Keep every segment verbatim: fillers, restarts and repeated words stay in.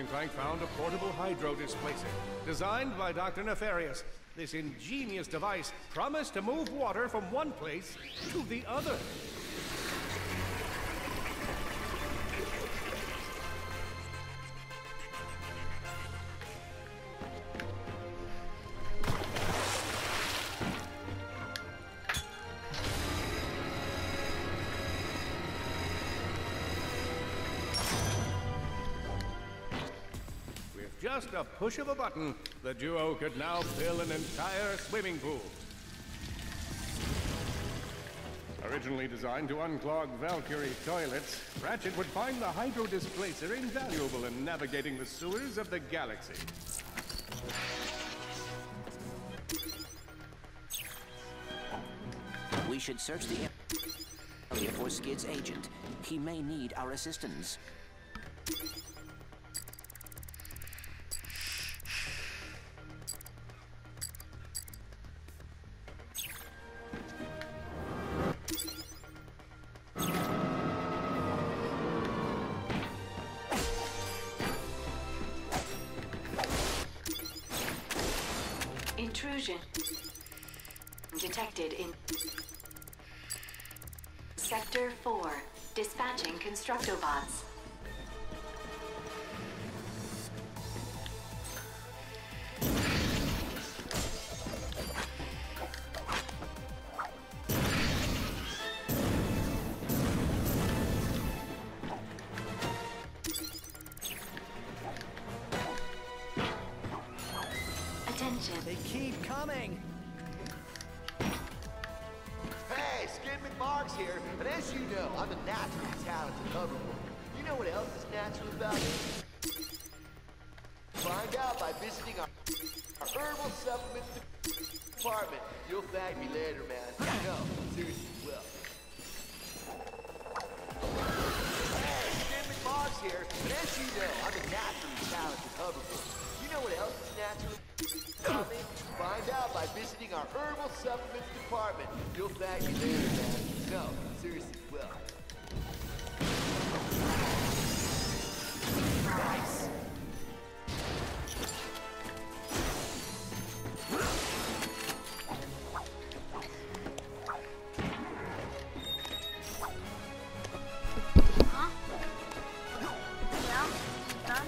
Gangplank found a portable hydro displacer, designed by Doctor Nefarious. This ingenious device promised to move water from one place to the other. Just a push of a button, the duo could now fill an entire swimming pool. Originally designed to unclog Valkyrie toilets, Ratchet would find the hydro displacer invaluable in navigating the sewers of the galaxy. We should search the area for Skid's agent. He may need our assistance. Intrusion detected in Sector four. Dispatching Constructobots. Attention. They keep coming. Hey, Skid McMarks here, and as you know, I'm a naturally talented hoverboard. You know what else is natural about me? Find out by visiting our, our herbal supplements department. You'll thank me later, man. No, seriously, you will. Hey, Skid McMarks here, and as you know, I'm a naturally talented hoverboard. You know what else is natural? Find out by visiting our herbal supplements department. You'll thank me later, man. No, seriously, you will. Nice. Huh? Yeah, done.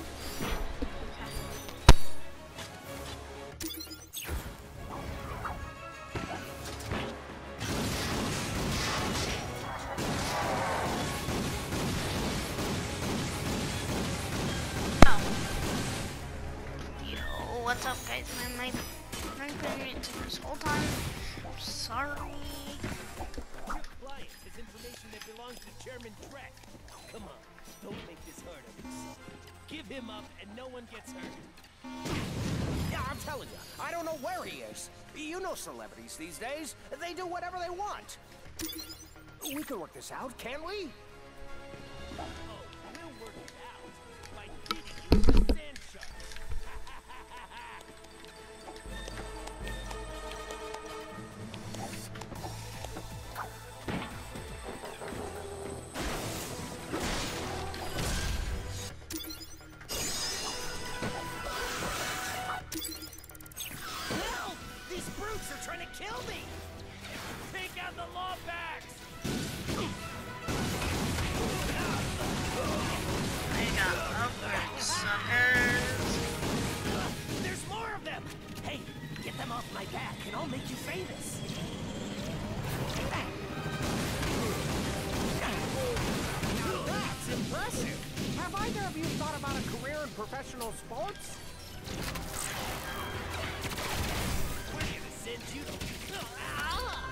What's up, guys? Man, my I've been into this whole time. I'm sorry. Your client has information that belongs to Chairman Drek. Come on, don't make this hard on yourself. Give him up and no one gets hurt. Yeah, I'm telling you, I don't know where he is. You know celebrities these days. They do whatever they want. We can work this out, can't we? Oh, we'll work it out by beating you with a sand shark. Help! These brutes are trying to kill me! Take out the law backs! I got upgrades, suckers. There's more of them! Hey, get them off my back and I'll make you famous! That's impressive! Have either of you thought about a career in professional sports? We're gonna send you to... Ah!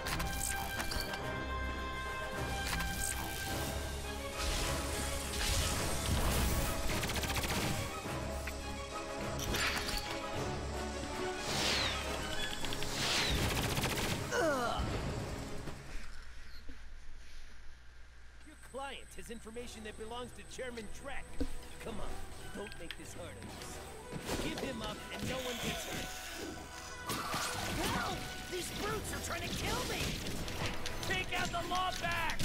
Your client has information that belongs to Chairman Drek. Come on, don't make this hard on yourself. Give him up and no one gets hurt. Help! These brutes are trying to kill me! Take out the law back!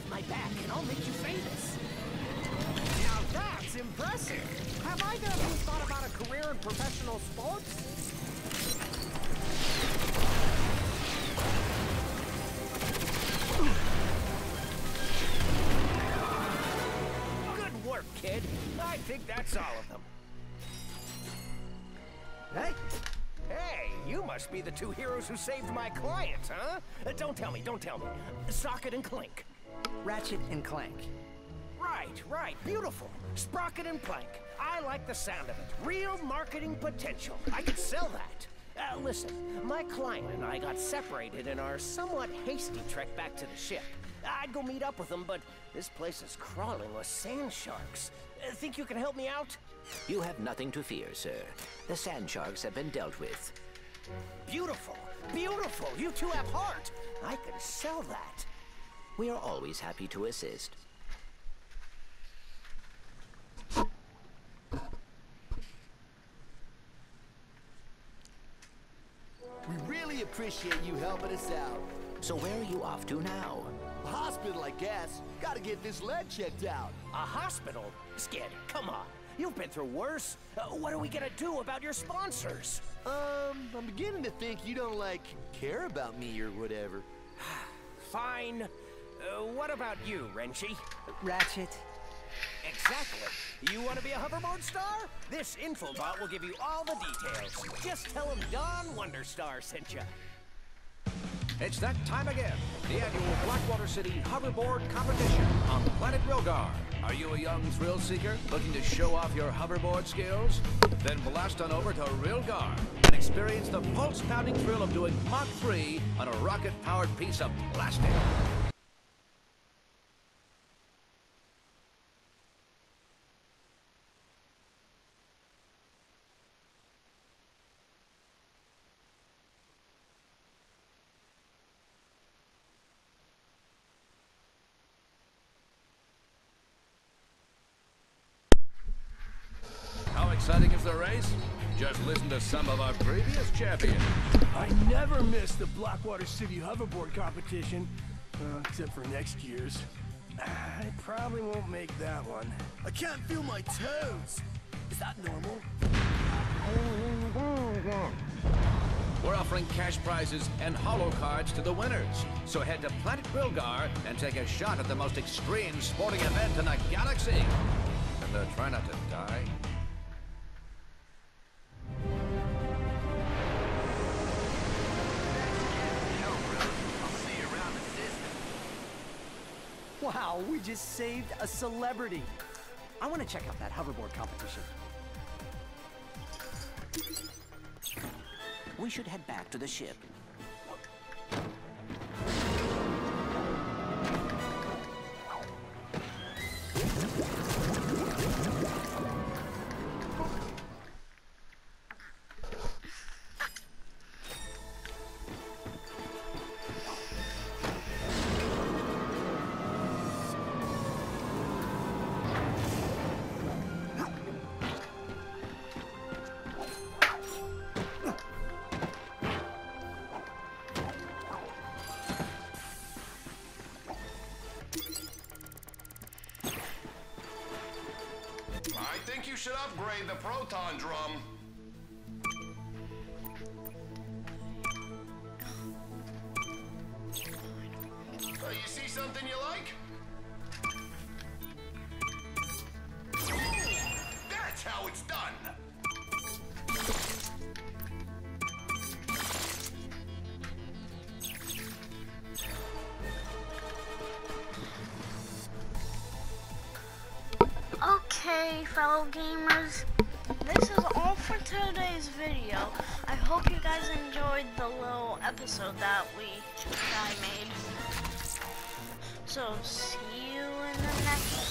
my back and I'll make you famous. Now that's impressive. Have either of you thought about a career in professional sports? Good work, kid. I think that's all of them. Hey? Hey, you must be the two heroes who saved my client, huh? Uh, don't tell me, don't tell me. Socket and Clank. Ratchet and Clank. Right, right, beautiful. Sprocket and Plank. I like the sound of it. Real marketing potential. I could sell that. Uh, listen, my client and I got separated in our somewhat hasty trek back to the ship. I'd go meet up with them, but this place is crawling with sand sharks. Uh, think you can help me out? You have nothing to fear, sir. The sand sharks have been dealt with. Beautiful, beautiful. You two have heart. I can sell that. We are always happy to assist. We really appreciate you helping us out. So where are you off to now? Hospital, I guess. Gotta get this leg checked out. A hospital? Skid, come on. You've been through worse. Uh, what are we gonna do about your sponsors? Um, I'm beginning to think you don't, like, care about me or whatever. Fine. Uh, what about you, Renchi? Ratchet. Exactly. You want to be a hoverboard star? This infobot will give you all the details. Just tell him Don Wonderstar sent you. It's that time again. The annual Blackwater City Hoverboard Competition on Planet Rilgar. Are you a young thrill seeker looking to show off your hoverboard skills? Then blast on over to Rilgar and experience the pulse-pounding thrill of doing Mach three on a rocket-powered piece of plastic. How exciting is the race? Just listen to some of our previous champions. I never miss the Blackwater City hoverboard competition, uh, except for next year's. I probably won't make that one. I can't feel my toes. Is that normal? We're offering cash prizes and holo cards to the winners. So head to Planet Rilgar and take a shot at the most extreme sporting event in the galaxy. And uh, try not to die. Wow, we just saved a celebrity. I want to check out that hoverboard competition. We should head back to the ship. I think you should upgrade the proton drum. Uh, you see something you like? Ooh, that's how it's done. Okay, fellow gamers, this is all for today's video. I hope you guys enjoyed the little episode that we that I made. So see you in the next